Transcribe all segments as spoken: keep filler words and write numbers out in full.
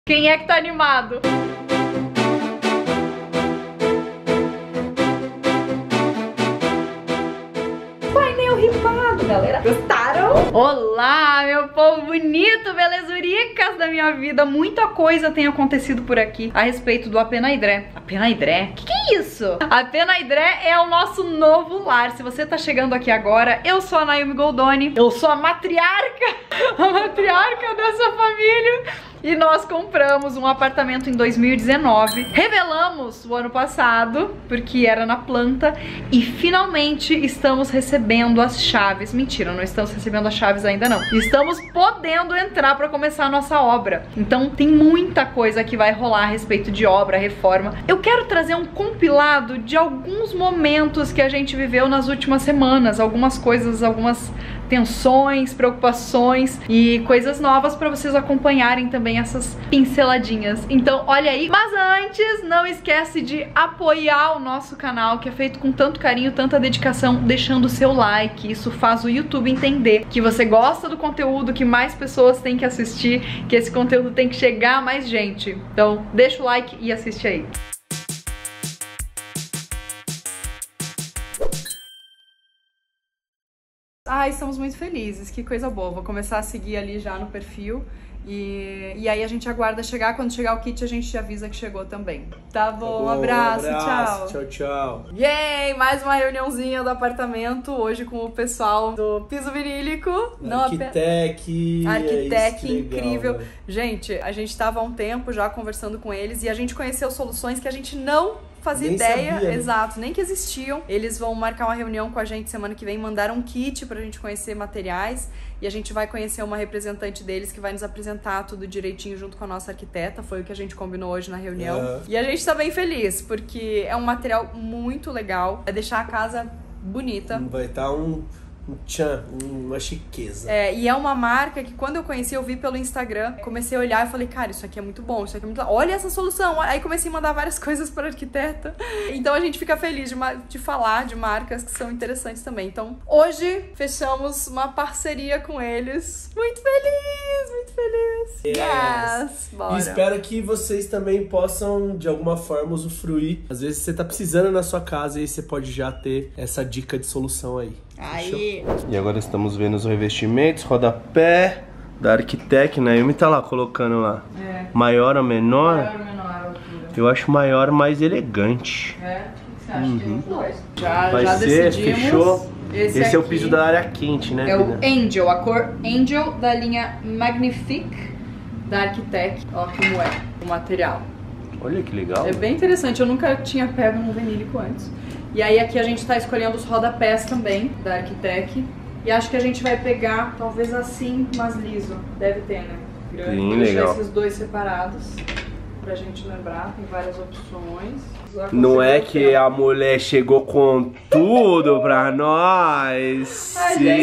Quem é que tá animado? Painel ripado, galera. Gostaram? Olá, meu povo bonito, belezuricas da minha vida. Muita coisa tem acontecido por aqui a respeito do Apenaidré. Apenaidré? Que que é isso? Apenaidré é o nosso novo lar. Se você tá chegando aqui agora, eu sou a Naomi Goldoni. Eu sou a matriarca, a matriarca dessa família. E nós compramos um apartamento em dois mil e dezenove. Revelamos o ano passado, porque era na planta. E finalmente estamos recebendo as chaves. Mentira, não estamos recebendo as chaves ainda não. Estamos podendo entrar para começar a nossa obra. Então tem muita coisa que vai rolar a respeito de obra, reforma. Eu quero trazer um compilado de alguns momentos que a gente viveu nas últimas semanas. Algumas coisas, algumas tensões, preocupações e coisas novas para vocês acompanharem também essas pinceladinhas. Então olha aí. Mas antes, não esquece de apoiar o nosso canal, que é feito com tanto carinho, tanta dedicação, deixando o seu like. Isso faz o YouTube entender que você gosta do conteúdo, que mais pessoas têm que assistir, que esse conteúdo tem que chegar a mais gente. Então deixa o like e assiste aí. Ah, estamos muito felizes, que coisa boa. Vou começar a seguir ali já no perfil e, e aí a gente aguarda chegar. Quando chegar o kit a gente te avisa que chegou também. Tá bom, tá bom, um abraço, abraço, tchau. Tchau, tchau. Yay, mais uma reuniãozinha do apartamento, hoje com o pessoal do piso vinílico. Arquitec, Arquitec, é incrível. legal, né? Gente, a gente tava há um tempo já conversando com eles e a gente conheceu soluções que a gente não fazia nem ideia, sabia, né? Exato, nem que existiam. Eles vão marcar uma reunião com a gente semana que vem, mandaram um kit pra gente conhecer materiais e a gente vai conhecer uma representante deles que vai nos apresentar tudo direitinho junto com a nossa arquiteta. Foi o que a gente combinou hoje na reunião. Uhum. E a gente tá bem feliz, porque é um material muito legal, é deixar a casa bonita. Vai estar um... um tchan, uma chiqueza. É, e é uma marca que quando eu conheci, eu vi pelo Instagram, comecei a olhar e falei, cara, isso aqui é muito bom, isso aqui é muito... Olha essa solução! Aí comecei a mandar várias coisas para a arquiteta. Então a gente fica feliz de, de falar de marcas que são interessantes também. Então, hoje, fechamos uma parceria com eles. Muito feliz, muito feliz. Yes! Yes. Bora. E espero que vocês também possam, de alguma forma, usufruir. Às vezes você tá precisando na sua casa e você pode já ter essa dica de solução aí. Aí. E agora estamos vendo os revestimentos, rodapé da Arquitec, né? Eu me tá lá colocando lá. É. Maior ou menor? Maior ou menor altura. Eu acho maior mais elegante. É? O que você acha? Uhum. Que já, Vai já ser, decidimos. fechou. Esse, Esse é o aqui piso da área quente, né? É o Vida? Angel, a cor Angel da linha Magnifique da Arquitec. Ó como é o material. Olha que legal. É bem interessante, eu nunca tinha pego no vinílico antes. E aí aqui a gente tá escolhendo os rodapés também, da Arquitec. E acho que a gente vai pegar, talvez assim, mas liso. Deve ter, né? Grande. Sim, Vou deixar legal. esses dois separados, pra gente lembrar, tem várias opções. Não é que a mulher chegou com tudo pra nós. Ai, Sim.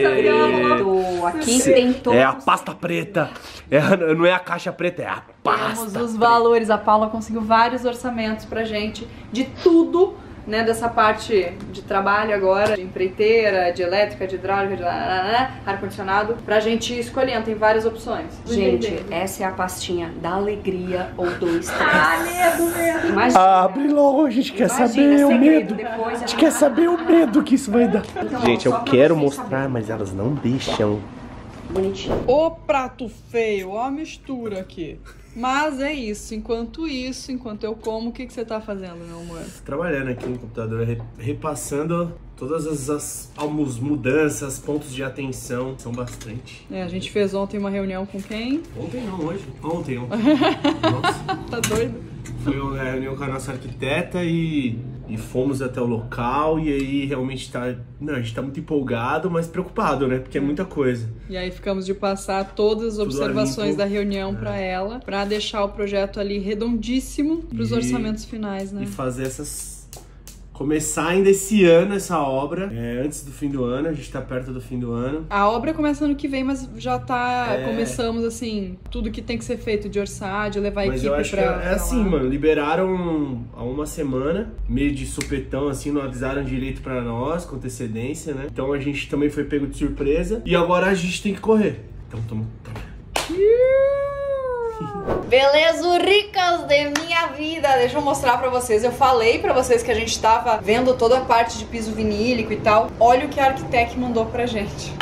gente, aqui Sim. tem todos. É a pasta preta. É, não é a caixa preta, é a pasta. Temos os preta. valores, a Paula conseguiu vários orçamentos pra gente de tudo, né, dessa parte de trabalho agora, de empreiteira, de elétrica, de hidráulica, de ar-condicionado, pra gente ir escolhendo, tem várias opções. Gente, essa é a pastinha da alegria ou do estresse. Ah, medo, medo. Imagina. Abre logo, a gente quer Imagina, saber o segredo, medo. depois A gente quer saber o medo que isso vai dar. Então, Gente, só eu pra quero vocês mostrar, saberem. mas elas não deixam. Bonitinho. Ô prato feio, ó a mistura aqui. Mas é isso, enquanto isso, enquanto eu como, o que, que você tá fazendo, meu amor? Trabalhando aqui no computador, re- repassando todas as, as, as mudanças, pontos de atenção, são bastante. É, a gente fez ontem uma reunião com quem? Ontem não, hoje. Ontem, ontem. Nossa. Tá doido? Foi uma reunião com a nossa arquiteta e, e fomos até o local e aí realmente tá... Não, a gente tá muito empolgado, mas preocupado, né? Porque é muita coisa. E aí ficamos de passar todas as Tudo observações limpo. da reunião É. pra ela, pra deixar o projeto ali redondíssimo pros E- orçamentos finais, né? E fazer essas... Começar ainda esse ano essa obra, é, antes do fim do ano, a gente tá perto do fim do ano. A obra começa ano que vem, mas já tá... É. Começamos, assim, tudo que tem que ser feito de orçar, de levar a Mas equipe eu acho pra... que é, pra é assim, lá. mano, liberaram há uma semana, meio de supetão, assim, não avisaram direito pra nós, com antecedência, né? Então a gente também foi pego de surpresa, e agora a gente tem que correr. Então tamo... tamo. Beleza, ricas de minha vida. Deixa eu mostrar pra vocês. Eu falei pra vocês que a gente tava vendo toda a parte de piso vinílico e tal. Olha o que a Arquitec mandou pra gente.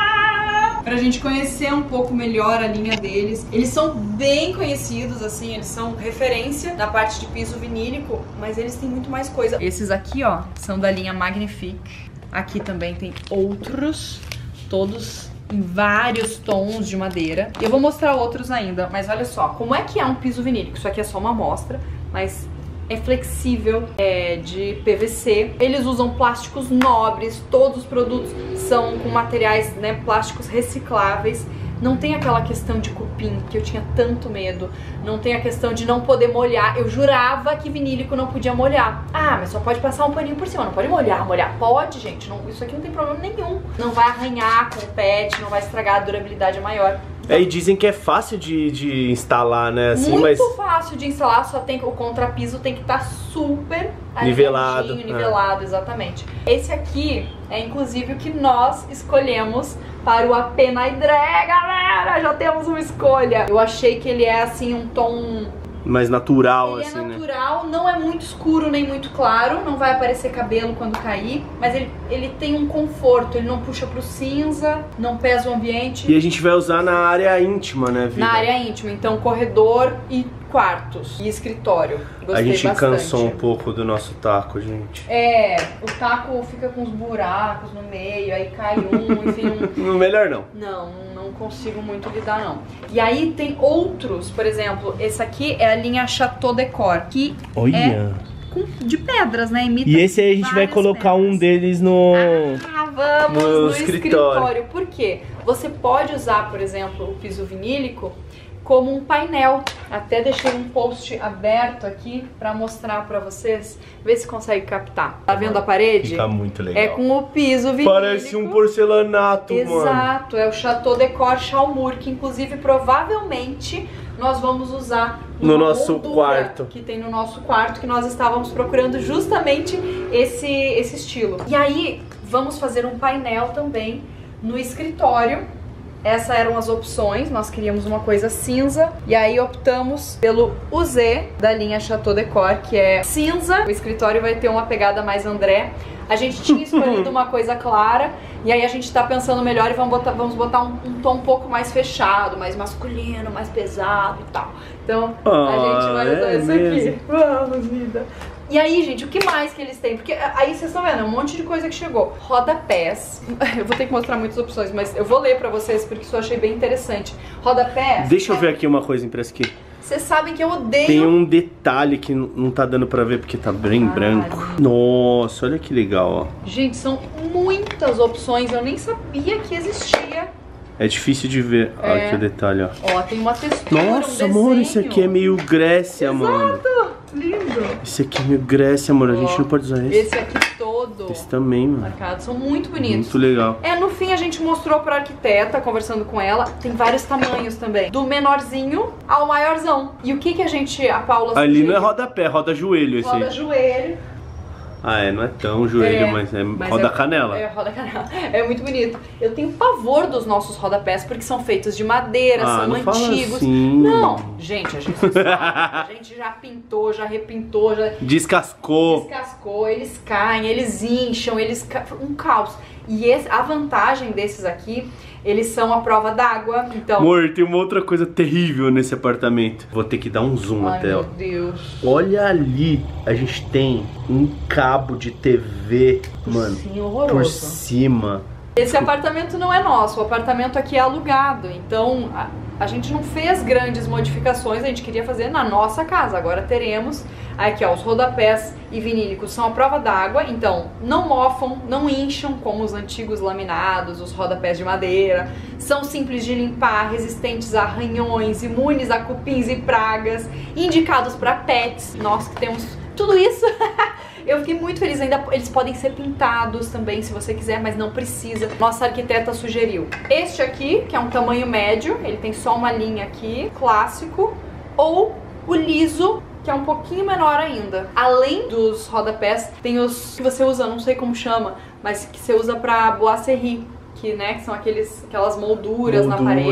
Pra gente conhecer um pouco melhor a linha deles. Eles são bem conhecidos, assim, eles são referência na parte de piso vinílico, mas eles têm muito mais coisa. Esses aqui, ó, são da linha Magnifique. Aqui também tem outros, todos em vários tons de madeira. Eu vou mostrar outros ainda, mas olha só, como é que é um piso vinílico? Isso aqui é só uma amostra, mas é flexível, é de P V C. Eles usam plásticos nobres, todos os produtos são com materiais, né, plásticos recicláveis. Não tem aquela questão de cupim, que eu tinha tanto medo. Não tem a questão de não poder molhar. Eu jurava que vinílico não podia molhar. Ah, mas só pode passar um paninho por cima, não pode molhar. Molhar pode, gente. Não, isso aqui não tem problema nenhum. Não vai arranhar com o pet, não vai estragar, a durabilidade é maior. É, e dizem que é fácil de, de instalar, né? Assim, muito mas... fácil de instalar, só tem que o contrapiso tem que estar super nivelado. Nivelado, é. Exatamente. Esse aqui é inclusive o que nós escolhemos para o Apena Hydré, galera! Já temos uma escolha. Eu achei que ele é assim um tom... mais natural, ele assim, é né? natural, não é muito escuro nem muito claro, não vai aparecer cabelo quando cair, mas ele, ele tem um conforto, ele não puxa pro cinza, não pesa o ambiente. E a gente vai usar na área íntima, né, Vida? Na área íntima, então corredor e quartos e escritório. Gostei a gente bastante. cansou um pouco do nosso taco, gente. É, o taco fica com os buracos no meio, aí cai um, enfim... Um... Melhor não. Não, não consigo muito lidar, não. E aí tem outros, por exemplo, esse aqui é a linha Chateau Decor, que Olha. é com, de pedras, né? Imita e esse aí a gente vai colocar pedras. Um deles no... Ah, vamos no, no escritório. escritório. Por quê? Você pode usar, por exemplo, o piso vinílico como um painel. Até deixei um post aberto aqui pra mostrar pra vocês. Vê se consegue captar. Tá vendo a parede? Fica muito legal. É com o piso vinílico. Parece um porcelanato, Exato, mano. Exato, é o Chateau Decor Chalmur, que inclusive provavelmente nós vamos usar no nosso quarto. Que tem no nosso quarto, que nós estávamos procurando justamente esse, esse estilo. E aí, vamos fazer um painel também no escritório. Essas eram as opções, nós queríamos uma coisa cinza e aí optamos pelo U Z da linha Chateau Decor, que é cinza. O escritório vai ter uma pegada mais André. A gente tinha escolhido uma coisa clara e aí a gente tá pensando melhor e vamos botar, vamos botar um, um tom um pouco mais fechado, mais masculino, mais pesado e tal. Então oh, a gente vai usar é isso mesmo? aqui. Vamos, vida! E aí, gente, o que mais que eles têm? Porque aí vocês estão vendo, é um monte de coisa que chegou. Rodapés. Eu vou ter que mostrar muitas opções, mas eu vou ler pra vocês porque isso eu achei bem interessante. Rodapés... Deixa eu ver aqui uma coisa impressa aqui. Vocês sabem que eu odeio... Tem um detalhe que não tá dando pra ver porque tá bem ah, branco. Nossa, olha que legal, ó. Gente, são muitas opções. Eu nem sabia que existia. É difícil de ver. É. Olha que detalhe, ó. Ó, tem uma textura, nossa, um amor, isso aqui é meio Grécia, Exato. Mano. Lindo. Esse aqui é meio Grécia, amor. A gente não pode usar esse. Esse aqui todo. Esse também, mano. Marcado. São muito bonitos. Muito legal. É, no fim a gente mostrou pra arquiteta, conversando com ela. Tem vários tamanhos também. Do menorzinho ao maiorzão. E o que que a gente, a Paula ali sugeriu? não é rodapé, roda joelho esse roda aí. joelho. Ah, é, não é tão joelho, é, mas é mas roda é, canela. É, roda canela. É muito bonito. Eu tenho pavor dos nossos rodapés porque são feitos de madeira, ah, são não antigos. Assim. Não, gente, a gente sabe. A gente já pintou, já repintou, já descascou. Descascou, eles caem, eles incham, eles ca... um caos. E esse, a vantagem desses aqui, eles são a prova d'água, então... Amor, tem uma outra coisa terrível nesse apartamento. Vou ter que dar um zoom Ai, até, meu ó. Deus. Olha ali, a gente tem um cabo de T V, mano, Sim, horroroso. por cima. Esse apartamento não é nosso, o apartamento aqui é alugado, então a, a gente não fez grandes modificações, a gente queria fazer na nossa casa. Agora teremos, aqui ó, os rodapés e vinílicos são a prova d'água, então não mofam, não incham como os antigos laminados, os rodapés de madeira, são simples de limpar, resistentes a arranhões, imunes a cupins e pragas, indicados para pets, nós que temos tudo isso. Eu fiquei muito feliz, ainda eles podem ser pintados também se você quiser, mas não precisa. Nossa arquiteta sugeriu este aqui, que é um tamanho médio, ele tem só uma linha aqui, clássico, ou o liso, que é um pouquinho menor ainda. Além dos rodapés, tem os que você usa, não sei como chama, mas que você usa pra boisserie, que, né, que são aqueles, aquelas molduras Moldura. na parede.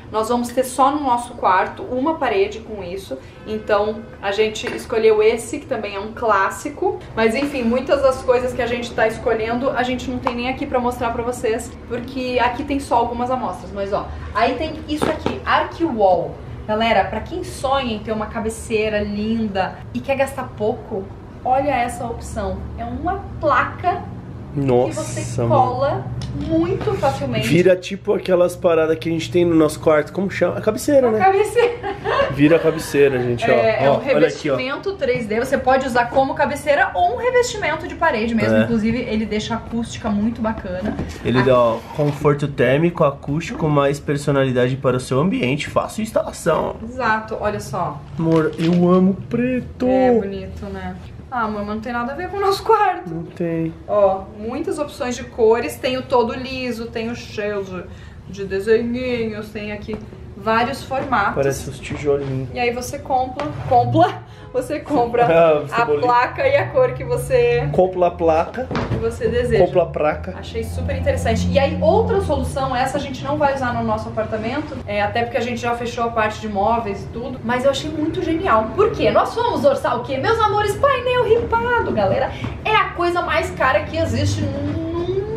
Nós vamos ter só no nosso quarto uma parede com isso. Então a gente escolheu esse, que também é um clássico. Mas enfim, muitas das coisas que a gente tá escolhendo, a gente não tem nem aqui pra mostrar pra vocês, porque aqui tem só algumas amostras. Mas ó, aí tem isso aqui, Archwall. Galera, pra quem sonha em ter uma cabeceira linda e quer gastar pouco, olha essa opção. É uma placa Nossa, que você cola mano. muito facilmente. Vira tipo aquelas paradas que a gente tem no nosso quarto. Como chama? A cabeceira, a né? cabeceira. Vira a cabeceira, gente. É, ó. é ó, um revestimento aqui, três D. Você pode usar como cabeceira ou um revestimento de parede mesmo. É. Inclusive, ele deixa a acústica muito bacana. Ele aqui. dá ó, conforto térmico, acústico, mais personalidade para o seu ambiente. Fácil instalação. Exato, olha só. Amor, eu amo preto. É bonito, né? Ah, amor, mas não tem nada a ver com o nosso quarto. Não tem. Ó, muitas opções de cores. Tem o todo liso, tem o shell de, de desenhinhos, tem aqui vários formatos. Parece os tijolinhos. E aí você compra, compra, você compra ah, a placa e a cor que você... Compra a placa. Que você deseja. Compra a placa. Achei super interessante. E aí outra solução, essa a gente não vai usar no nosso apartamento, é, até porque a gente já fechou a parte de móveis e tudo, mas eu achei muito genial. Por quê? Nós fomos orçar o quê? Meus amores, painel ripado, galera. É a coisa mais cara que existe num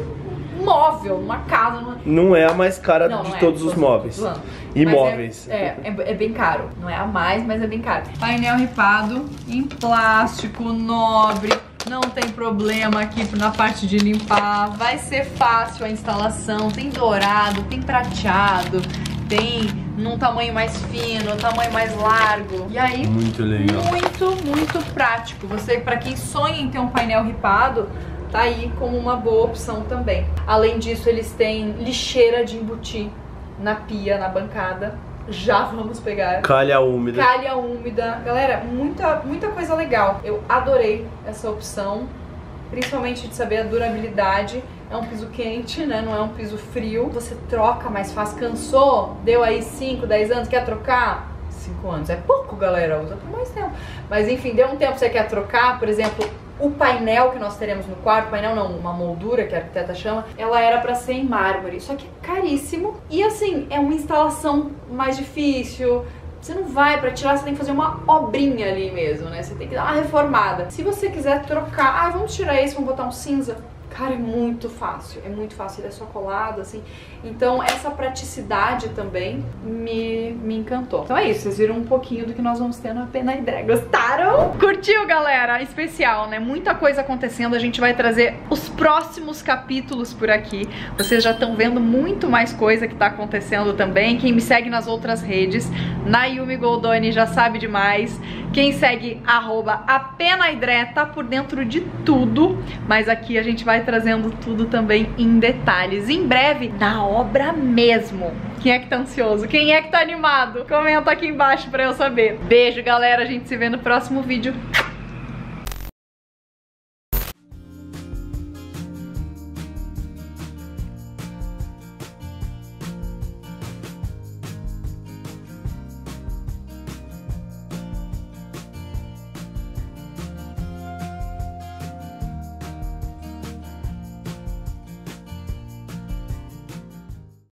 móvel, numa casa. Numa... Não é a mais cara não, de não é, todos os móveis. Imóveis. É, é, é, é bem caro. Não é a mais, mas é bem caro. Painel ripado em plástico, nobre. Não tem problema aqui na parte de limpar. Vai ser fácil a instalação. Tem dourado, tem prateado, tem num tamanho mais fino, tamanho mais largo. E aí, muito legal. Muito, muito prático. Você, pra quem sonha em ter um painel ripado, tá aí como uma boa opção também. Além disso, eles têm lixeira de embutir na pia, na bancada. Já vamos pegar. Calha úmida. Calha úmida. Galera, muita, muita coisa legal. Eu adorei essa opção, principalmente de saber a durabilidade. É um piso quente, né? Não é um piso frio. Você troca mais fácil. Cansou? Deu aí cinco, dez anos? Quer trocar? cinco anos é pouco, galera. Usa por mais tempo. Mas enfim, deu um tempo que você quer trocar. Por exemplo, o painel que nós teremos no quarto, painel não, uma moldura que a arquiteta chama, ela era pra ser em mármore, só que é caríssimo e assim, é uma instalação mais difícil. Você não vai pra tirar, você tem que fazer uma obrinha ali mesmo, né? Você tem que dar uma reformada. Se você quiser trocar, ah, vamos tirar esse, vamos botar um cinza. Cara, é muito fácil, é muito fácil, ele é só colado, assim. Então, essa praticidade também me, me encantou. Então é isso, vocês viram um pouquinho do que nós vamos ter no Apenaidré. Gostaram? Curtiu, galera? Especial, né? Muita coisa acontecendo, a gente vai trazer os próximos capítulos por aqui. Vocês já estão vendo muito mais coisa que tá acontecendo também. Quem me segue nas outras redes, na Yumi Goldoni, já sabe demais. Quem segue, arroba Apenaidré, tá por dentro de tudo. Mas aqui a gente vai trazendo tudo também em detalhes. Em breve, na obra mesmo. Quem é que tá ansioso? Quem é que tá animado? Comenta aqui embaixo pra eu saber. Beijo, galera. A gente se vê no próximo vídeo.